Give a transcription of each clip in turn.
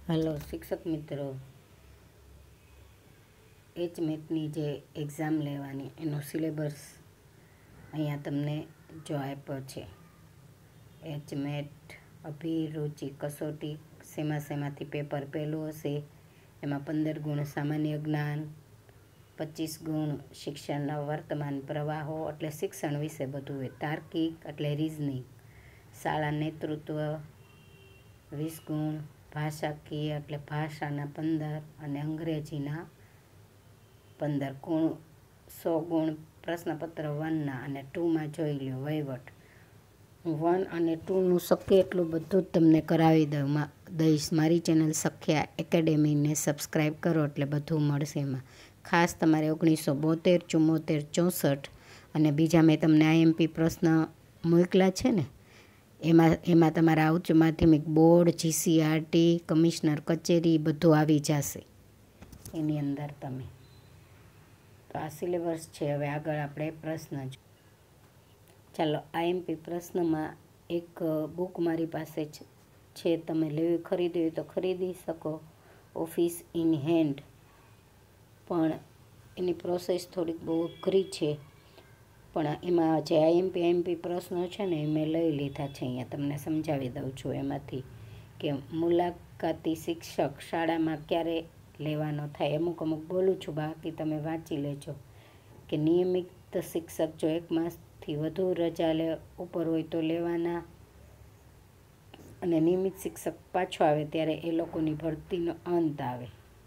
Hello शिक्षक मित्रों, HMATની જે એક્ઝામ લેવાની એનો સિલેબસ અહીંયા તમને જો આપ્યો છે. HMAT અભિરુચિ કસોટી શેમાંથી પેપર પહેલું હશે. એમાં 15 ગુણ સામાન્ય જ્ઞાન, 25 ગુણ શિક્ષણના વર્તમાન પ્રવાહો એટલે શિક્ષણ વિશે બધું હોય. તાર્કિક એટલે રીઝનિંગ, શાળા નેતૃત્વ 20 ગુણ, ભાષાકીય એટલે ભાષાના 15 અને અંગ્રેજીના 15 ગુણ, 100 ગુણ પ્રશ્નપત્ર 1ના અને 2માં જોઈ લ્યો વહીવટ. હું 1 અને 2નું શક્ય એટલું બધું જ તમને કરાવી દઈશ. મારી ચેનલ સખ્યા એકેડેમીને સબસ્ક્રાઈબ કરો એટલે બધું મળશે. એમાં ખાસ તમારે 1972, 74, 64 અને બીજા મેં તમને I.M.P પ્રશ્ન મોકલા છે ને, એમાં તમારા ઉચ્ચ માધ્યમિક બોર્ડ, GCRT, કમિશનર કચેરી બધું આવી જશે એની અંદર તમે. તો આ સિલેબસ છે. હવે આગળ આપણે પ્રશ્ન ચાલો I.M.P પ્રશ્નમાં એક બુક મારી પાસે છે, તમે લેવી ખરીદવી હોય તો ખરીદી શકો, ઓફિસ ઇન હેન્ડ. પણ એની પ્રોસેસ થોડીક બહુ અઘરી છે, પણ એમાં જે I.M.P પ્રશ્નો છે ને એ મેં લઈ લીધા છે. અહીંયા તમને સમજાવી દઉં છું એમાંથી કે મુલાકાતી શિક્ષક શાળામાં ક્યારે લેવાનો થાય. અમુક બોલું છું, બાકી તમે વાંચી લેજો. કે નિયમિત શિક્ષક જો 1 માસથી વધુ રજા ઉપર હોય તો લેવાના, અને નિયમિત શિક્ષક પાછો આવે ત્યારે એ લોકોની ભરતીનો અંત આવે.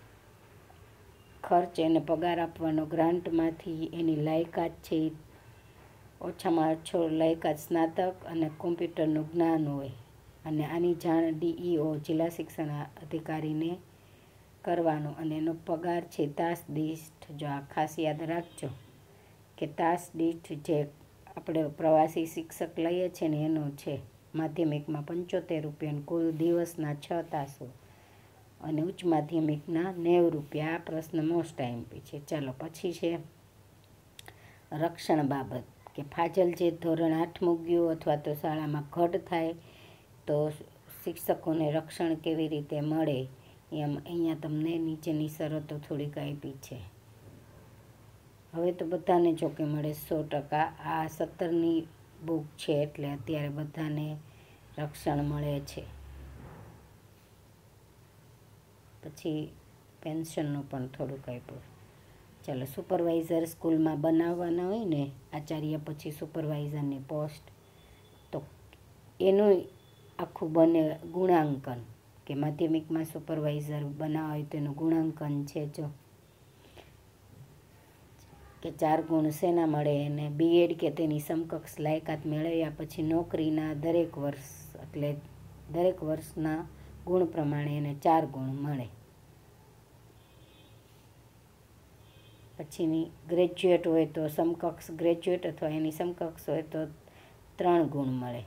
ખર્ચ એને પગાર આપવાનો ગ્રાન્ટમાંથી. એની લાયકાત છે ઓછામાં ઓછો લાયકાત સ્નાતક અને કોમ્પ્યુટરનું જ્ઞાન હોય. અને આની જાણ DEO જિલ્લા શિક્ષણ અધિકારીને કરવાનો. અને એનો પગાર છે તાસ દીઠ, જો આ ખાસ યાદ રાખજો કે તાસ દીઠ જે આપણે પ્રવાસી શિક્ષક લઈએ છીએ ને એનો છે માધ્યમિકમાં 75 રૂપિયા, કુલ દિવસના 6 તાસો, અને ઉચ્ચ માધ્યમિકના 90 રૂપિયા. આ પ્રશ્ન મોસ્ટ I.M.P છે. ચાલો પછી છે રક્ષણ બાબત, કે ફાજલ જે ધોરણ 8 ગયું અથવા તો શાળામાં ઘટ થાય તો શિક્ષકોને રક્ષણ કેવી રીતે મળે. એમ અહીંયા તમને નીચેની શરતો થોડીક આપી છે. હવે તો બધાને જોકે મળે 100%. આ 17ની બુક છે એટલે અત્યારે બધાને રક્ષણ મળે છે. પછી પેન્શનનું પણ થોડુંક આપ્યું. ચાલો સુપરવાઇઝર સ્કૂલમાં બનાવવાના હોય ને આચાર્ય પછી સુપરવાઇઝરની પોસ્ટ, તો એનું આખું બને ગુણાંકન, કે માધ્યમિકમાં સુપરવાઇઝર બનાવવા હોય તો એનું ગુણાંકન છે જો કે 4 ગુણ શેના મળે એને B.Ed કે તેની સમકક્ષ લાયકાત મેળવ્યા પછી નોકરીના દરેક વર્ષ એટલે દરેક વર્ષના ગુણ પ્રમાણે એને 4 ગુણ મળે. પછીની ગ્રેજ્યુએટ હોય તો સમકક્ષ ગ્રેજ્યુએટ અથવા એની સમકક્ષ હોય તો 3 ગુણ મળે.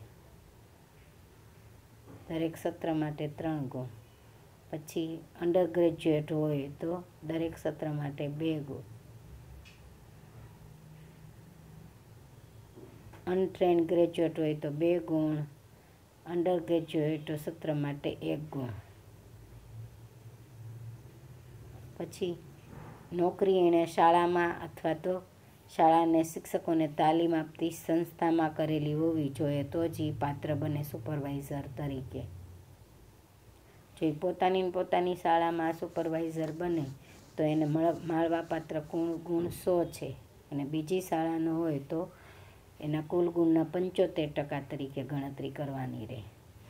દરેક સત્ર માટે 3 ગુણ. પછી અંડર ગ્રેજ્યુએટ હોય તો દરેક સત્ર માટે 2 ગુણ. અનટ્રેન્ડ ગ્રેજ્યુએટ હોય તો 2 ગુણ. અંડર ગ્રેજ્યુએટ સત્ર માટે 1 ગુણ. પછી નોકરી એણે શાળામાં અથવા તો શાળાને શિક્ષકોને તાલીમ આપતી સંસ્થામાં કરેલી હોવી જોઈએ તો જ એ પાત્ર બને સુપરવાઇઝર તરીકે. જો એ પોતાની શાળામાં સુપરવાઇઝર બને તો એને મળવાપાત્ર ગુણ 100 છે, અને બીજી શાળાનો હોય તો એના કુલ ગુણના 75% તરીકે ગણતરી કરવાની રહે.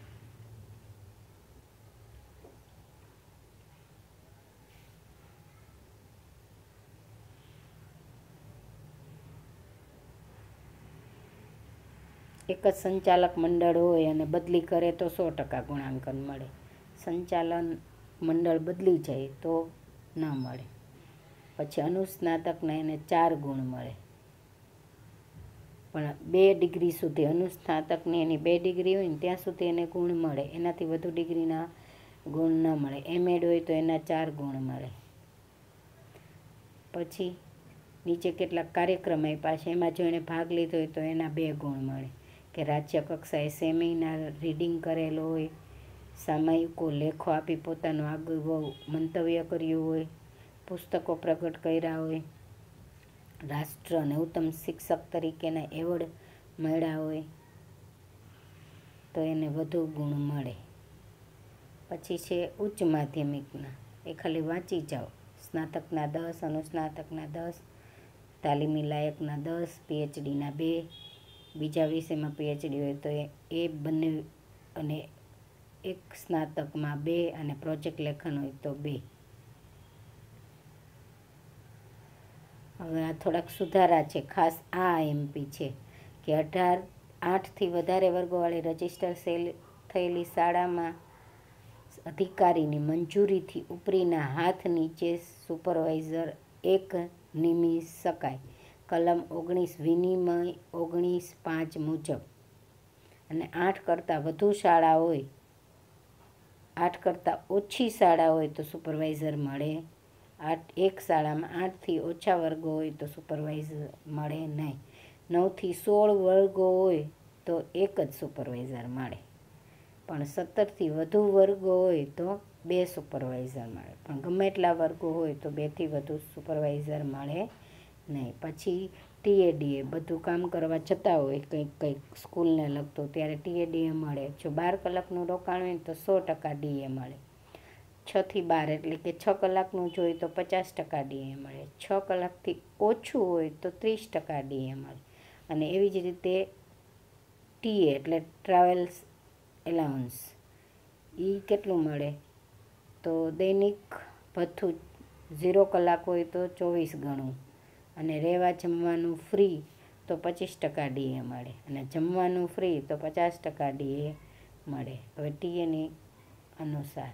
એક જ સંચાલક મંડળ હોય અને બદલી કરે તો 100% ગુણાંકન મળે. સંચાલન મંડળ બદલી જાય તો ના મળે. પછી અનુસ્નાતકને એને 4 ગુણ મળે, પણ 2 ડિગ્રી સુધી અનુસ્નાતકની એની 2 ડિગ્રી હોય ને ત્યાં સુધી એને ગુણ મળે. એનાથી વધુ ડિગ્રીના ગુણ ન મળે. M.Ed હોય તો એના 4 ગુણ મળે. પછી નીચે કેટલાક કાર્યક્રમ આપ્યા છે, એમાં જો એને ભાગ લીધો હોય તો એના 2 ગુણ મળે. કે રાજ્ય કક્ષાએ સેમિનાર રીડિંગ કરેલો હોય, સામયિકો, લેખો આપી પોતાનું આગવું મંતવ્ય કર્યું હોય, પુસ્તકો પ્રગટ કર્યા હોય, રાષ્ટ્ર અને ઉત્તમ શિક્ષક તરીકેના એવોર્ડ મળ્યા હોય તો એને વધુ ગુણ મળે. પછી છે ઉચ્ચ માધ્યમિકના, એ ખાલી વાંચી જાઓ. સ્નાતકના 10, અનુસ્નાતકના 10, તાલીમી લાયકના 10, પીએચડીના 2, બીજા વિષયમાં પીએચડી હોય તો એ બંને, અને એક સ્નાતકમાં 2 અને પ્રોજેક્ટ લેખન હોય તો 2. હવે આ થોડાક સુધારા છે. ખાસ આ I.M.P છે કે 8થી વધારે વર્ગોવાળી રજિસ્ટર થયેલી શાળામાં અધિકારીની મંજૂરીથી ઉપરીના હાથ નીચે સુપરવાઇઝર 1 નિમી શકાય. કલમ 19 વિનિમય 19(5) મુજબ. અને 8 કરતાં વધુ શાળા હોય, 8 કરતાં ઓછી શાળા હોય તો સુપરવાઇઝર મળે. એક શાળામાં 8થી ઓછા વર્ગો હોય તો સુપરવાઇઝર મળે નહીં. 9થી 16 વર્ગો હોય તો એક જ સુપરવાઇઝર મળે. પણ 17થી વધુ વર્ગો હોય તો 2 સુપરવાઇઝર મળે. પણ ગમે એટલા વર્ગો હોય તો 2થી વધુ સુપરવાઇઝર મળે નહીં. પછી TADA, બધું કામ કરવા જતા હોય કંઈક સ્કૂલને લગતું, ત્યારે TADA મળે. જો 12 કલાકનું રોકાણ હોય તો 100% DA મળે. 6થી 12 એટલે કે 6 કલાકનું જોઈએ તો 50% DA મળે. 6 કલાકથી ઓછું હોય તો 30% DA મળે. અને એવી જ રીતે TA એટલે ટ્રાવેલ્સ એલાઉન્સ, એ કેટલું મળે તો દૈનિક ભથ્થું 0 કલાક હોય તો 24 ગણું, અને રહેવા જમવાનું ફ્રી તો 25% DA મળે, અને જમવાનું ફ્રી તો 50% DA મળે. હવે TAની અનુસાર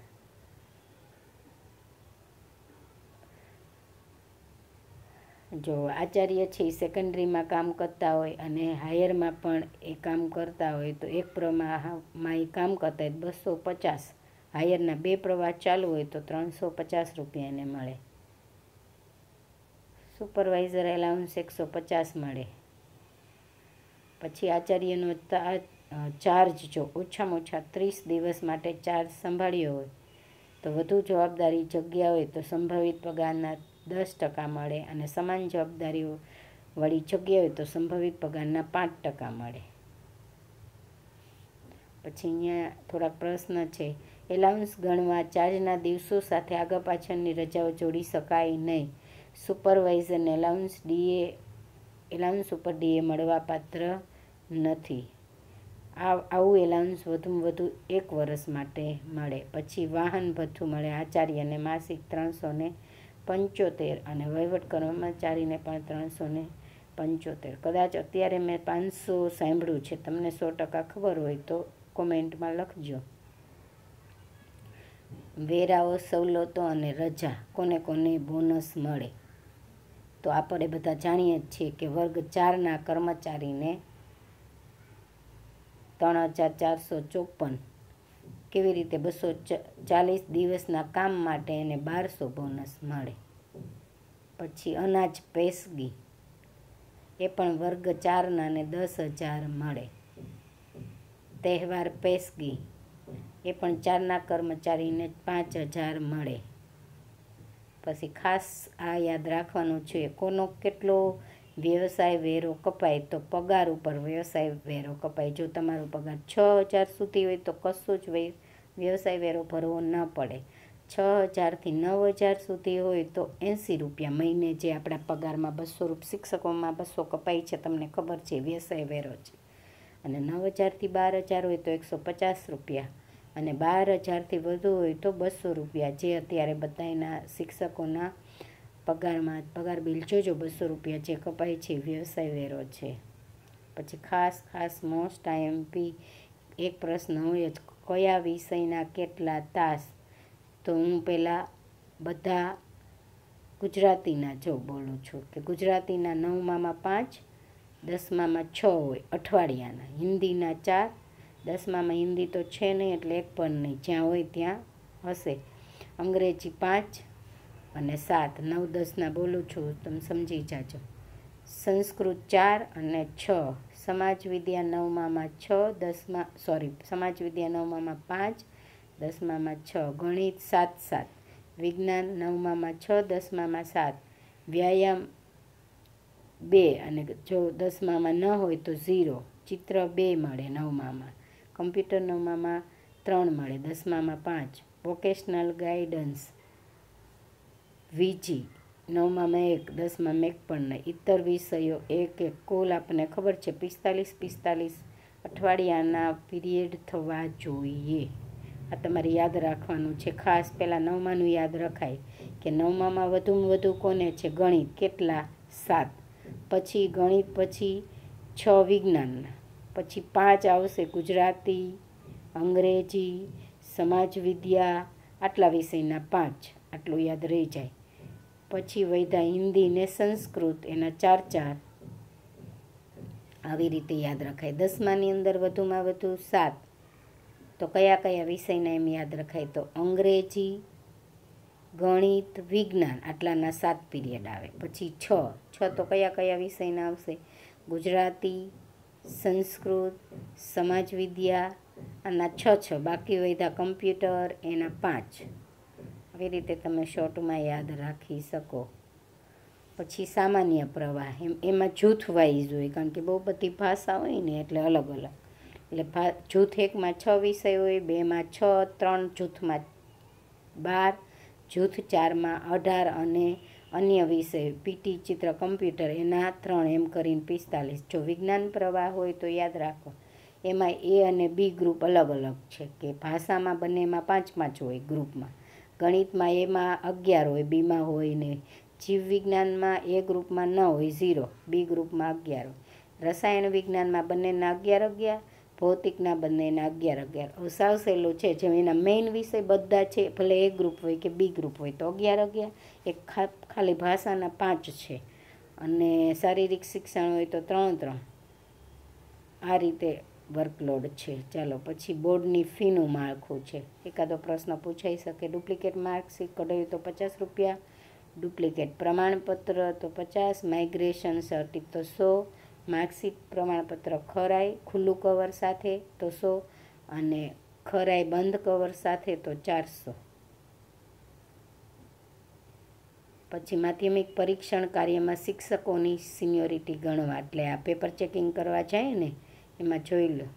જો આચાર્ય છે એ સેકન્ડરીમાં કામ કરતા હોય અને હાયરમાં પણ એ કામ કરતા હોય તો એક પ્રવાહમાં એ કામ કરતા હોય 250, હાયરના 2 પ્રવાહ ચાલુ હોય તો 350 રૂપિયા એને મળે. સુપરવાઇઝર એલાઉન્સ 150 મળે. પછી આચાર્યનો ચાર્જ, જો ઓછામાં ઓછા 30 દિવસ માટે ચાર્જ સંભાળ્યો હોય તો વધુ જવાબદારી જગ્યા હોય તો સંભવિત પગારના 10% મળે, અને સમાન જવાબદારીઓ વાળી જગ્યા હોય તો સંભવિત પગારના 5% મળે. પછી અહીંયા થોડાક પ્રશ્ન છે. એલાઉન્સ ગણવા ચાર્જના દિવસો સાથે આગળ પાછળની રજાઓ જોડી શકાય નહીં. સુપરવાઇઝરને એલાઉન્સ ઉપર DA મળવા પાત્ર નથી. આવું એલાઉન્સ વધુમાં વધુ 1 વર્ષ માટે મળે. પછી વાહન ભથ્થું મળે. આચાર્યને માસિક 375 અને વહીવટ કર્મચારીને પણ 375. કદાચ અત્યારે મેં 500 સાંભળ્યું છે, તમને 100% ખબર હોય તો કોમેન્ટમાં લખજો. વેરાઓ, સવલતો અને રજા કોને કોને બોનસ મળે તો આપણે બધા જાણીએ જ છીએ કે વર્ગ 4ના કર્મચારીને 3454, કેવી રીતે 240 દિવસના કામ માટે એને 1200 બોનસ મળે. પછી અનાજ પેશગી, એ પણ વર્ગ 4ના ને 10,000 મળે. તહેવાર પેશગી, એ પણ 4ના કર્મચારીને 5,000 મળે. પછી ખાસ આ યાદ રાખવાનું છે, કોનો કેટલો વ્યવસાય વેરો કપાય તો પગાર ઉપર વ્યવસાય વેરો કપાય. જો તમારો પગાર 6,000 સુધી હોય તો કશું જ વ્યવસાય વેરો ભરવો ન પડે. 6,000થી 9,000 સુધી હોય તો 80 રૂપિયા મહિને, જે આપણા પગારમાં 200 શિક્ષકોમાં 200 કપાય છે, તમને ખબર છે, વ્યવસાય વેરો છે. અને 9,000થી 12,000 હોય તો 150 રૂપિયા, અને 12,000થી વધુ હોય તો 200 રૂપિયા, જે અત્યારે બધાના શિક્ષકોના પગારમાં, પગાર બિલ જોજો, 200 રૂપિયા જે કપાય છે વ્યવસાય વેરો છે. પછી ખાસ મોસ્ટ I.M.P એક પ્રશ્ન હોય જ, કયા વિષયના કેટલા તાસ? તો હું પહેલાં બધા ગુજરાતીના બોલું છું કે ગુજરાતીના 9મામાં 5, 10મામાં 6 હોય અઠવાડિયાના. હિન્દીના 4, 10મામાં હિન્દી તો છે નહીં એટલે એક પણ નહીં, જ્યાં હોય ત્યાં હશે. અંગ્રેજી 5 અને 7, 9, 10ના બોલું છું, તમે સમજી જાજો. સંસ્કૃત 4 અને 6, સમાજ વિદ્યા 9મામાં 6, સમાજ વિદ્યા 9મામાં 5, દસમામાં 6, ગણિત 7, વિજ્ઞાન 9માં 6, 10માં 7, વ્યાયામ 2 અને જો 10માં ન હોય તો 0, ચિત્ર 2 મળે 9માં, કમ્પ્યુટર 9માં 3 મળે, 10માં 5, વોકેશનલ ગાઈડન્સ વીજી 9માં 1, 10માં 1 પણ નહીં, ઇતર વિષયો 1 કુલ આપણને ખબર છે 45 અઠવાડિયાના પીરિયડ થવા જોઈએ. આ તમારે યાદ રાખવાનું છે ખાસ. પહેલાં 9માનું યાદ રખાય કે 9માં વધુમાં વધુ કોને છે? ગણિત. કેટલા? 7. પછી ગણિત પછી 6 વિજ્ઞાનના, પછી 5 આવશે ગુજરાતી, અંગ્રેજી, સમાજ વિદ્યા, આટલા વિષયના 5, આટલું યાદ રહી જાય. પછી વધ્યા હિન્દી ને સંસ્કૃત, એના 4, આવી રીતે યાદ રખાય. 10માની અંદર વધુમાં વધુ 7, તો કયા કયા વિષયના એમ યાદ રખાય? તો અંગ્રેજી, ગણિત, વિજ્ઞાન, આટલાના 7 પીરિયડ આવે. પછી 6 તો કયા કયા વિષયના આવશે? ગુજરાતી, સંસ્કૃત, સમાજ વિદ્યા, આના 6, બાકી વધ્યા કમ્પ્યુટર, એના 5. આવી રીતે તમે શોર્ટમાં યાદ રાખી શકો. પછી સામાન્ય પ્રવાહ, એમાં જૂથ વાઇઝ હોય, કારણ કે બહુ બધી ભાષા હોય ને એટલે અલગ અલગ. એટલે જૂથ 1માં 6 વિષય હોય, 2માં 6, 3 જૂથમાં 12, જૂથ 4માં 18 અને અન્ય વિષય પીટી, ચિત્ર, કમ્પ્યુટર એના 3 એમ કરીને 45. જો વિજ્ઞાન પ્રવાહ હોય તો યાદ રાખો એમાં એ અને બી ગ્રુપ અલગ અલગ છે, કે ભાષામાં બંનેમાં 5 હોય ગ્રુપમાં. ગણિતમાં એમાં 11 હોય, બીમાં હોય ને. જીવ વિજ્ઞાનમાં એ ગ્રુપમાં ન હોય 0, બી ગ્રુપમાં 11 હોય. રસાયણ વિજ્ઞાનમાં બંનેના 11, ભૌતિકના બંનેના 11. સાવ સહેલું છે. જેમ એના મેઇન વિષય બધા છે, ભલે એ ગ્રુપ હોય કે બી ગ્રુપ હોય તો 11, એક ખાલી ભાષાના 5 છે, અને શારીરિક શિક્ષણ હોય તો 3. આ રીતે વર્કલોડ છે. ચાલો પછી બોર્ડની ફીનું માળખું છે. એકાદો પ્રશ્ન પૂછાઈ શકે. ડુપ્લિકેટ માર્કશીટ કઢાવ્યું તો 50 રૂપિયા, ડુપ્લિકેટ પ્રમાણપત્ર તો 50, માઇગ્રેશન સર્ટિ તો 100, માર્કશીટ પ્રમાણપત્ર ખરાઈ ખુલ્લું કવર સાથે તો 100, અને ખરાઈ બંધ કવર સાથે તો 400. પછી માધ્યમિક પરીક્ષણ કાર્યમાં શિક્ષકોની સિનિયોરિટી ગણવા, એટલે આ પેપર ચેકિંગ કરવા જાય ને એમાં જોઈ લો.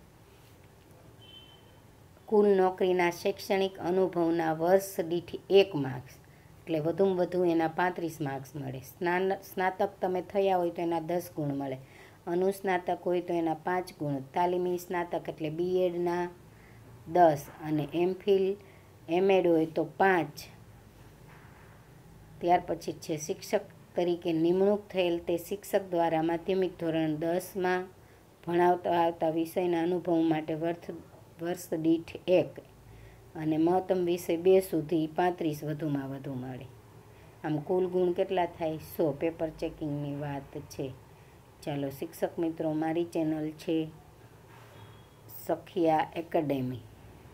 કુલ નોકરીના શૈક્ષણિક અનુભવના વર્ષ દીઠ 1 માર્ક્સ, એટલે વધુમાં વધુ એના 35 માર્ક્સ મળે. સ્નાતક તમે થયા હોય તો એના 10 ગુણ મળે, અનુસ્નાતક હોય તો એના 5 ગુણ, તાલીમી સ્નાતક એટલે બીએડના 10, અને એમફિલ એમએડ હોય તો 5. ત્યાર પછી છે શિક્ષક તરીકે નિમણૂક થયેલ તે શિક્ષક દ્વારા માધ્યમિક ધોરણ 10માં ભણાવતા આવતા વિષયના અનુભવ માટે વર્ષ દીઠ 1, અને મહત્તમ વિષય 2 સુધી 35 વધુમાં વધુ મળે. આમ કુલ ગુણ કેટલા થાય? 100. પેપર ચેકિંગની વાત છે. ચાલો શિક્ષક મિત્રો, મારી ચેનલ છે સખિયા એકેડેમી,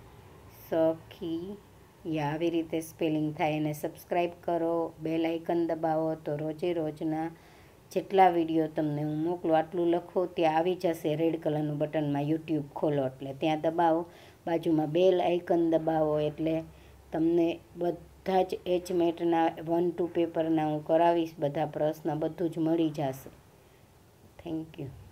સખિયા આવી રીતે સ્પેલિંગ થાય, એને સબસ્ક્રાઈબ કરો, બેલ આઇકન દબાવો તો રોજે રોજના જેટલા વિડીયો તમને હું મોકલું આટલું લખો ત્યાં આવી જશે રેડ કલરનું બટનમાં. યુટ્યુબ ખોલો એટલે ત્યાં દબાવો, બાજુમાં બેલ આઇકન દબાવો એટલે તમને બધા જ HMATના 1-2 પેપરના હું કરાવીશ, બધા પ્રશ્ન બધું જ મળી જશે. Thank you.